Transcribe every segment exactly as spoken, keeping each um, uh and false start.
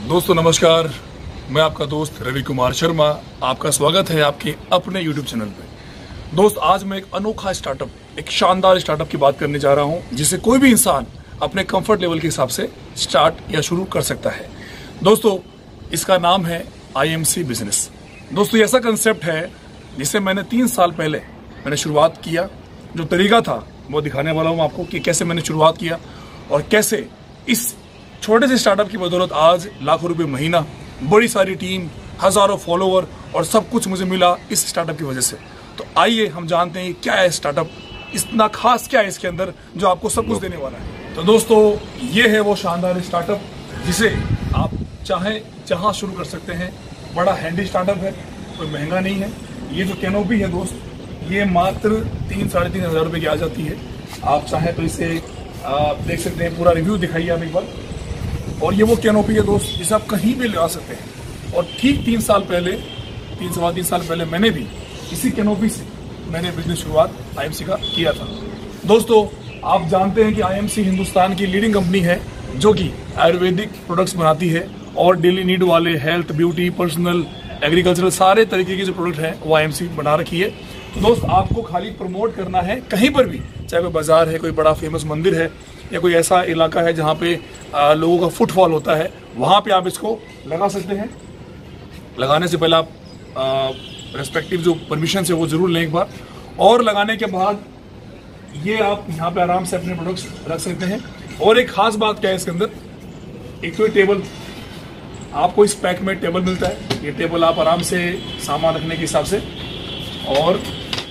दोस्तों नमस्कार, मैं आपका दोस्त रवि कुमार शर्मा। आपका स्वागत है आपके अपने यूट्यूब चैनल पे। दोस्त आज मैं एक अनोखा स्टार्टअप, एक शानदार स्टार्टअप की बात करने जा रहा हूं जिसे कोई भी इंसान अपने कंफर्ट लेवल के हिसाब से स्टार्ट या शुरू कर सकता है। दोस्तों इसका नाम है आई एम सी बिजनेस। दोस्तों ये ऐसा कंसेप्ट है जिसे मैंने तीन साल पहले मैंने शुरुआत किया। जो तरीका था वो दिखाने वाला हूँ आपको कि कैसे मैंने शुरुआत किया और कैसे इस छोटे से स्टार्टअप की बदौलत आज लाखों रुपए महीना, बड़ी सारी टीम, हजारों फॉलोवर और सब कुछ मुझे मिला इस स्टार्टअप की वजह से। तो आइए हम जानते हैं क्या है स्टार्टअप, इतना खास क्या है इसके अंदर जो आपको सब कुछ देने वाला है। तो दोस्तों ये है वो शानदार स्टार्टअप जिसे आप चाहे जहां शुरू कर सकते हैं। बड़ा हैंडी स्टार्टअप है, कोई महंगा नहीं है। ये जो कैनोपी है दोस्त, ये मात्र तीन साढ़े तीन हजार रुपए की आ जाती है। आप चाहे तो इसे आप देख सकते हैं, पूरा रिव्यू दिखाइए आप एक बार। और ये वो कैनोपी है दोस्त जिसे आप कहीं भी लगा सकते हैं। और ठीक तीन साल पहले तीन सवा तीन साल पहले मैंने भी इसी कैनोपी से मैंने बिजनेस शुरुआत आई एम सी का किया था। दोस्तों आप जानते हैं कि आई एम सी हिंदुस्तान की लीडिंग कंपनी है जो कि आयुर्वेदिक प्रोडक्ट्स बनाती है और डेली नीड वाले हेल्थ, ब्यूटी, पर्सनल, एग्रीकल्चरल सारे तरीके के जो प्रोडक्ट हैं वो आई एम सी बना रखी है। तो दोस्त आपको खाली प्रमोट करना है कहीं पर भी, चाहे कोई बाजार है, कोई बड़ा फेमस मंदिर है या कोई ऐसा इलाका है जहाँ पे आ, लोगों का फुटफॉल होता है, वहाँ पे आप इसको लगा सकते हैं। लगाने से पहले आप रेस्पेक्टिव जो परमिशन है वो जरूर लें एक बार। और लगाने के बाद ये आप यहाँ पे आराम से अपने प्रोडक्ट्स रख सकते हैं। और एक खास बात क्या है इसके अंदर, एक तो टेबल आपको इस पैक में टेबल मिलता है। ये टेबल आप आराम से सामान रखने के हिसाब से, और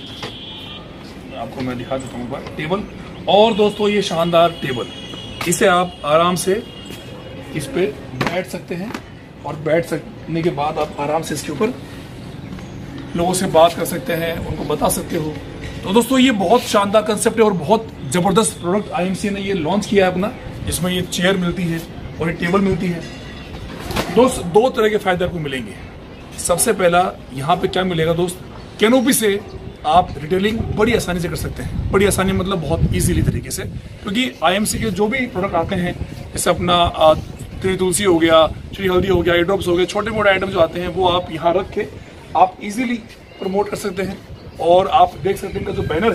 आपको मैं दिखा देता हूँ एक बार टेबल। और दोस्तों ये शानदार टेबल, इसे आप आराम से इस पे बैठ सकते हैं और बैठ सकने के बाद आप आराम से इसके ऊपर लोगों से बात कर सकते हैं, उनको बता सकते हो। तो दोस्तों ये बहुत शानदार कंसेप्ट है और बहुत जबरदस्त प्रोडक्ट आई एम सी ने ये लॉन्च किया है अपना। इसमें ये चेयर मिलती है और ये टेबल मिलती है। दोस्त दो तरह के फायदे आपको मिलेंगे। सबसे पहला यहाँ पे क्या मिलेगा दोस्त, कैनोपी से आप रिटेलिंग बड़ी आसानी से कर सकते हैं। बड़ी आसानी मतलब बहुत इजीली तरीके से, क्योंकि आई एम सी के जो भी प्रोडक्ट आते हैं, जैसे अपना त्रि तुलसी हो गया, श्री हल्दी हो गया, आई ड्रॉप्स हो गए, छोटे मोटे आइटम जो आते हैं वो आप यहाँ रख के आप इजीली प्रमोट कर सकते हैं। और आप देख सकते हैं इनका जो बैनर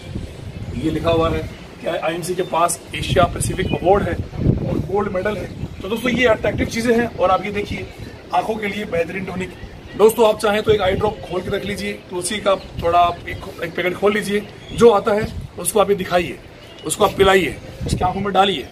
है ये लिखा हुआ है कि आई एम सी के पास एशिया पैसिफिक अवार्ड है और गोल्ड मेडल है। तो दोस्तों ये अट्रैक्टिव चीजें हैं। और आप ये देखिए, आंखों के लिए बेहतरीन टॉनिक। दोस्तों आप चाहें तो एक आई ड्रॉप खोल के रख लीजिए, तुलसी का थोड़ा एक, एक पैकेट खोल लीजिए, जो आता है उसको आप ये दिखाइए, उसको आप पिलाइए, उसकी आंखों में डालिए।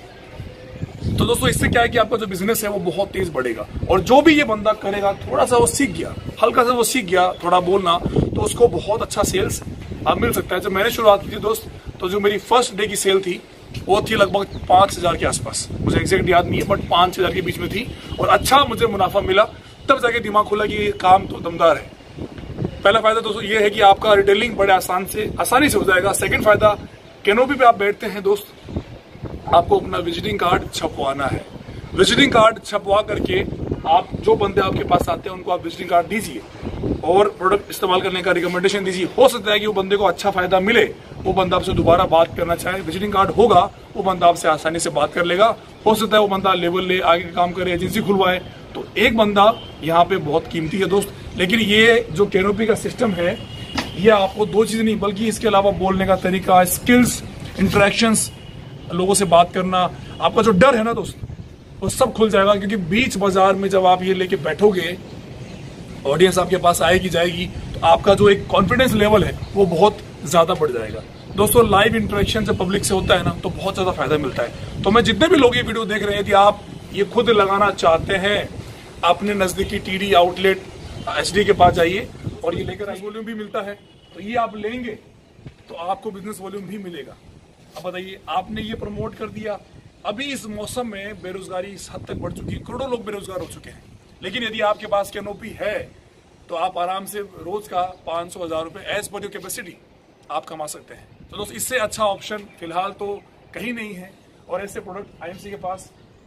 तो दोस्तों इससे क्या है कि आपका जो बिजनेस है वो बहुत तेज बढ़ेगा। और जो भी ये बंदा करेगा, थोड़ा सा वो सीख गया, हल्का सा वो सीख गया थोड़ा बोलना, तो उसको बहुत अच्छा सेल्स अब मिल सकता है। जब मैंने शुरुआत की थी दोस्त, तो जो मेरी फर्स्ट डे की सेल थी वो थी लगभग पांच हजार के आसपास, मुझे एग्जैक्ट याद नहीं है बट पांच हजार के बीच में थी। और अच्छा मुझे मुनाफा मिला, तब जाके दिमाग खुला कि ये काम तो दमदार है। पहला फायदा दोस्तों ये है कि आपका रिटेलिंग बड़े आसान से आसानी से हो जाएगा। सेकंड फायदा, कैनोपी पे आप बैठते हैं दोस्त, आपको अपना विजिटिंग कार्ड छपवाना है। विजिटिंग कार्ड छपवा करके आप जो बंदे आपके पास आते हैं उनको आप विजिटिंग कार्ड दीजिए और प्रोडक्ट इस्तेमाल करने का रिकमेंडेशन दीजिए। हो सकता है कि वो बंदे को अच्छा फायदा मिले, वो बंदा आपसे दोबारा बात करना चाहे। विजिटिंग कार्ड होगा, वो बंदा आपसे आसानी से बात कर लेगा। हो सकता है वो बंदा लेवल ले, आगे काम करे, एजेंसी खुलवाए। तो एक बंदा यहाँ पे बहुत कीमती है दोस्त। लेकिन ये जो कैनोपी का सिस्टम है, ये आपको दो चीजें नहीं बल्कि इसके अलावा बोलने का तरीका, स्किल्स, इंटरेक्शंस, लोगों से बात करना, आपका जो डर है ना दोस्त वो सब खुल जाएगा। क्योंकि बीच बाजार में जब आप ये लेके बैठोगे, ऑडियंस आपके पास आएगी जाएगी, तो आपका जो एक कॉन्फिडेंस लेवल है वो बहुत ज्यादा बढ़ जाएगा। दोस्तों लाइव इंटरेक्शन जब पब्लिक से होता है ना तो बहुत ज्यादा फायदा मिलता है। तो मैं जितने भी लोग ये वीडियो देख रहे हैं, यदि आप ये खुद लगाना चाहते हैं, अपने नजदीकी टीडी आउटलेट एचडी के पास जाइए और ये लेकर वॉल्यूम भी मिलता है। तो ये आप लेंगे तो आपको बिजनेस वॉल्यूम भी मिलेगा। अब बताइए, आपने ये प्रमोट कर दिया। अभी इस मौसम में बेरोजगारी इस हद तक बढ़ चुकी है, करोड़ों लोग बेरोजगार हो चुके हैं। लेकिन यदि आपके पास कैनोपी है तो आप आराम से रोज का पाँच सौ हजार रुपए एज पर योर कैपेसिटी आप कमा सकते हैं। तो दोस्तों इससे अच्छा ऑप्शन फिलहाल तो कहीं नहीं है। और ऐसे प्रोडक्ट आई एम सी के पास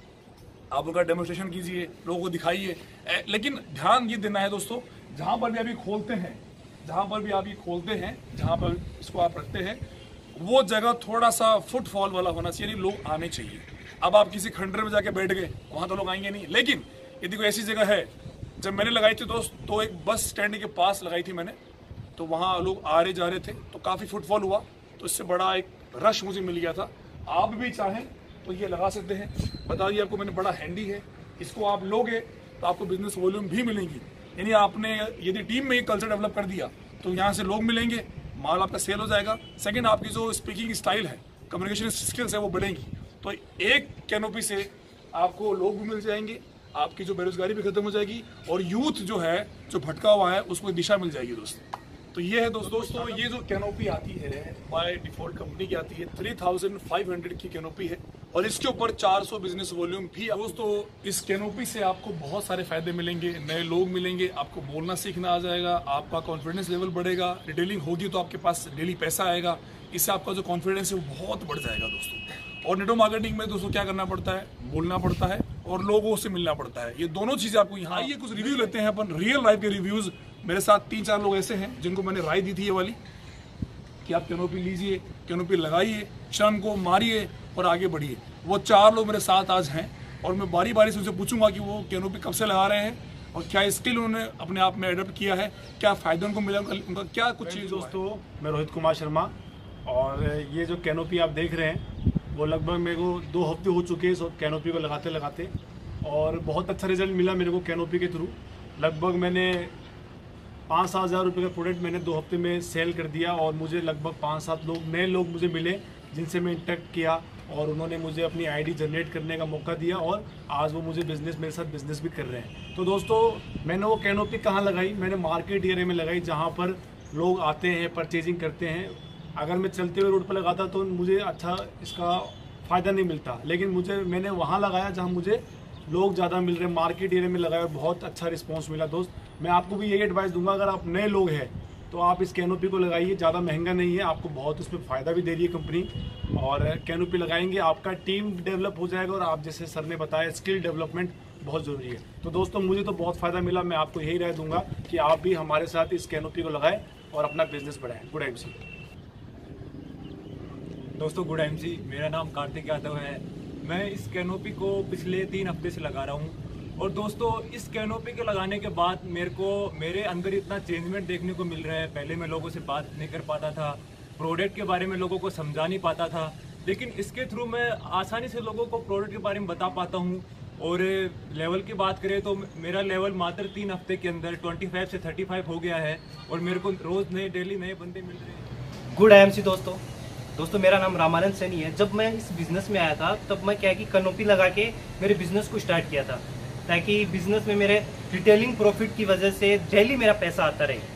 आप उनका डेमोस्ट्रेशन कीजिए, लोगों को दिखाइए। लेकिन ध्यान ये देना है दोस्तों, जहां पर भी अभी खोलते हैं जहां पर भी आप ये खोलते हैं जहां पर इसको आप रखते हैं, वो जगह थोड़ा सा फुटफॉल वाला होना चाहिए, लोग आने चाहिए। अब आप किसी खंडर में जाके बैठ गए, वहां तो लोग आएंगे नहीं। लेकिन यदि कोई ऐसी जगह है, जब मैंने लगाई थी दोस्त तो एक बस स्टैंड के पास लगाई थी मैंने, तो वहाँ लोग आ रहे जा रहे थे तो काफ़ी फुटफॉल हुआ, तो इससे बड़ा एक रश मुझे मिल गया था। आप भी चाहें तो ये लगा सकते हैं। बता दिए आपको मैंने, बड़ा हैंडी है, इसको आप लोगे तो आपको बिजनेस वॉल्यूम भी मिलेंगी। यानी आपने यदि टीम में ये कल्चर डेवलप कर दिया तो यहाँ से लोग मिलेंगे, माल आपका सेल हो जाएगा। सेकंड, आपकी जो स्पीकिंग स्टाइल है, कम्युनिकेशन स्किल्स है, वो बढ़ेंगी। तो एक कैनोपी से आपको लोग भी मिल जाएंगे, आपकी जो बेरोजगारी भी खत्म हो जाएगी और यूथ जो है, जो भटका हुआ है, उसको दिशा मिल जाएगी दोस्तों। तो ये है दोस्तों दोस्तों ये जो कैनोपी आती है बाय डिफॉल्ट कंपनी की आती है, थ्री थाउजेंड फाइव हंड्रेड की कैनोपी है और इसके ऊपर चार सौ बिजनेस वॉल्यूम भी। दोस्तों इस कैनोपी से आपको बहुत सारे फायदे मिलेंगे, नए लोग मिलेंगे, आपको बोलना सीखना आ जाएगा, आपका कॉन्फिडेंस लेवल बढ़ेगा, रिटेलिंग होगी तो आपके पास डेली पैसा आएगा, इससे आपका जो कॉन्फिडेंस है वो बहुत बढ़ जाएगा दोस्तों। और नेटवर्क मार्केटिंग में दोस्तों क्या करना पड़ता है, बोलना पड़ता है और लोगों से मिलना पड़ता है, ये दोनों चीजें आपको यहाँ। आइए कुछ रिव्यू लेते हैं अपन, रियल लाइफ के रिव्यूज। मेरे साथ तीन चार लोग ऐसे हैं जिनको मैंने राय दी थी ये वाली कि आप कैनोपी लीजिए, कैनोपी लगाइए, श्रम को मारिए और आगे बढ़िए। वो चार लोग मेरे साथ आज हैं और मैं बारी बारी से उनसे पूछूंगा कि वो कैनोपी कब से लगा रहे हैं और क्या स्किल उन्होंने अपने आप में एडप्ट किया है, क्या फायदा उनको मिला, उनका क्या कुछ चीज़। दोस्तों मैं रोहित कुमार शर्मा, और ये जो कैनोपी आप देख रहे हैं वो लगभग मेरे को दो हफ्ते हो चुके हैं इस कैनोपी को लगाते लगाते, और बहुत अच्छा रिजल्ट मिला मेरे को कैनोपी के थ्रू। लगभग मैंने पाँच सात हज़ार रुपये का प्रोडक्ट मैंने दो हफ्ते में सेल कर दिया और मुझे लगभग पाँच सात लोग नए लोग मुझे मिले जिनसे मैं इंटरेक्ट किया और उन्होंने मुझे अपनी आईडी जनरेट करने का मौका दिया और आज वो मुझे बिज़नेस मेरे साथ बिज़नेस भी कर रहे हैं। तो दोस्तों मैंने वो कैनोपी कहाँ लगाई, मैंने मार्केट एरिया में लगाई जहाँ पर लोग आते हैं, परचेजिंग करते हैं। अगर मैं चलते हुए रोड पर लगाता तो मुझे अच्छा इसका फ़ायदा नहीं मिलता, लेकिन मुझे मैंने वहाँ लगाया जहाँ मुझे लोग ज़्यादा मिल रहे हैं, मार्केट एरिया में लगाया, बहुत अच्छा रिस्पांस मिला। दोस्त मैं आपको भी यही एडवाइस दूंगा, अगर आप नए लोग हैं तो आप इस कैनोपी को लगाइए, ज़्यादा महंगा नहीं है, आपको बहुत उसमें फ़ायदा भी दे रही है कंपनी। और कैनोपी लगाएंगे आपका टीम डेवलप हो जाएगा और आप जैसे सर ने बताया स्किल डेवलपमेंट बहुत ज़रूरी है। तो दोस्तों मुझे तो बहुत फ़ायदा मिला, मैं आपको यही राय दूंगा कि आप भी हमारे साथ इस कैनोपी को लगाएं और अपना बिजनेस बढ़ाएं। गुड एम सी दोस्तों, गुड एम सी मेरा नाम कार्तिक यादव है। मैं इस कैनोपी को पिछले तीन हफ्ते से लगा रहा हूँ और दोस्तों इस कैनोपी के लगाने के बाद मेरे को मेरे अंदर इतना चेंजमेंट देखने को मिल रहा है। पहले मैं लोगों से बात नहीं कर पाता था, प्रोडक्ट के बारे में लोगों को समझा नहीं पाता था, लेकिन इसके थ्रू मैं आसानी से लोगों को प्रोडक्ट के बारे में बता पाता हूँ। और लेवल की बात करें तो मेरा लेवल मात्र तीन हफ्ते के अंदर पच्चीस से पैंतीस हो गया है और मेरे को रोज़ नए डेली नए बंदे मिल रहे हैं। गुड एम सी दोस्तों दोस्तों मेरा नाम रामानंद सैनी है। जब मैं इस बिज़नेस में आया था तब मैं क्या कि कैनोपी लगा के मेरे बिज़नेस को स्टार्ट किया था, ताकि बिज़नेस में मेरे रिटेलिंग प्रॉफिट की वजह से डेली मेरा पैसा आता रहे।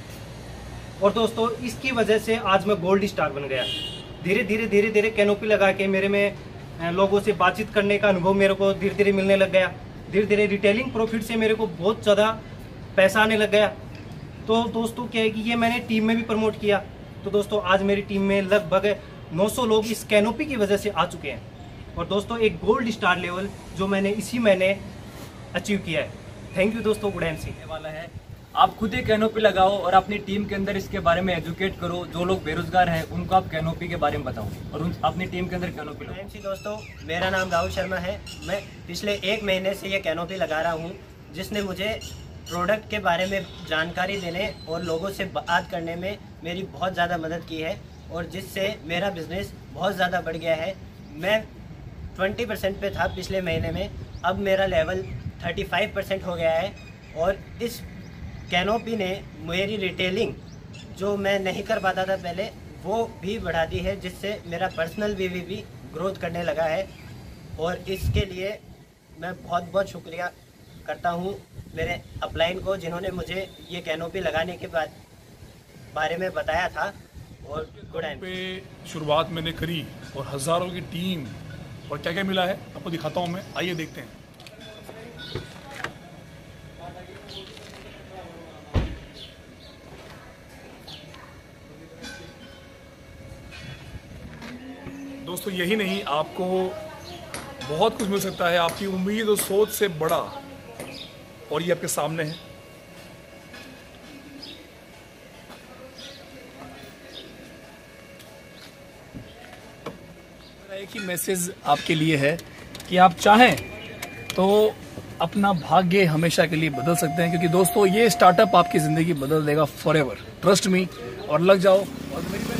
और दोस्तों इसकी वजह से आज मैं गोल्ड स्टार बन गया। धीरे धीरे धीरे धीरे कैनोपी लगा के मेरे में लोगों से बातचीत करने का अनुभव मेरे को धीरे धीरे मिलने लग गया। धीरे धीरे रिटेलिंग प्रॉफिट से मेरे को बहुत ज़्यादा पैसा आने लग गया। तो दोस्तों क्या है कि ये मैंने टीम में भी प्रमोट किया। तो दोस्तों आज मेरी टीम में लगभग नौ सौ लोग इस कैनोपी की वजह से आ चुके हैं। और दोस्तों एक गोल्ड स्टार लेवल जो मैंने इसी महीने अचीव किया है। थैंक यू दोस्तों। गुड एम सी वाला है, आप खुद ही कैनोपी लगाओ और अपनी टीम के अंदर इसके बारे में एजुकेट करो। जो लोग बेरोजगार हैं उनको आप कैनोपी के बारे में बताओ और उन अपनी टीम के अंदर कैनोपी लगाओ। एम सी दोस्तों मेरा नाम राहुल शर्मा है। मैं पिछले एक महीने से ये कैनोपी लगा रहा हूँ, जिसने मुझे प्रोडक्ट के बारे में जानकारी देने और लोगों से बात करने में मेरी बहुत ज़्यादा मदद की है और जिससे मेरा बिज़नेस बहुत ज़्यादा बढ़ गया है। मैं बीस परसेंट पे था पिछले महीने में, अब मेरा लेवल पैंतीस परसेंट हो गया है। और इस कैनोपी ने मेरी रिटेलिंग जो मैं नहीं कर पाता था पहले वो भी बढ़ा दी है, जिससे मेरा पर्सनल वी वी भी ग्रोथ करने लगा है। और इसके लिए मैं बहुत बहुत शुक्रिया करता हूँ मेरे अपलाइन को, जिन्होंने मुझे ये कैनोपी लगाने के बाद बारे में बताया था। और गुड एम पे शुरुआत मैंने करी और हज़ारों की टीम और क्या क्या मिला है आपको दिखाता हूँ मैं, आइए देखते हैं। दोस्तों यही नहीं, आपको बहुत कुछ मिल सकता है, आपकी उम्मीद और सोच से बड़ा, और ये आपके सामने है। एक ही मैसेज आपके लिए है कि आप चाहें तो अपना भाग्य हमेशा के लिए बदल सकते हैं, क्योंकि दोस्तों ये स्टार्टअप आपकी जिंदगी बदल देगा फॉरएवर। ट्रस्ट मी और लग जाओ। और मेरी